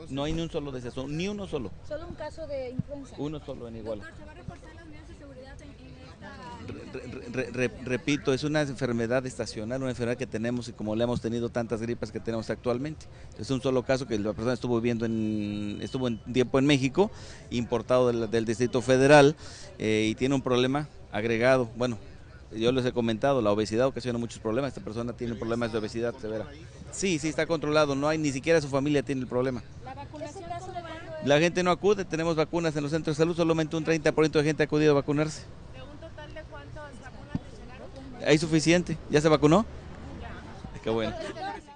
No hay ni un solo deceso, ni uno solo. Solo un caso de influenza. Uno solo en Iguala. Doctor, ¿se va a reforzar las medidas de seguridad Repito, es una enfermedad estacional, una enfermedad que tenemos y como le hemos tenido tantas gripas que tenemos actualmente. Es un solo caso que la persona estuvo estuvo en tiempo en México, importado del Distrito Federal, y tiene un problema agregado. Bueno, yo les he comentado, la obesidad ocasiona muchos problemas. Esta persona tiene problemas de obesidad severa. Sí, sí, está controlado, no hay, ni siquiera su familia tiene el problema. ¿La vacunación cómo va? La gente no acude, tenemos vacunas en los centros de salud, solamente un 30% de gente ha acudido a vacunarse. ¿De un total de cuántas vacunas le llegaron? ¿Hay suficiente? ¿Ya se vacunó? Ya. Qué bueno. Doctor,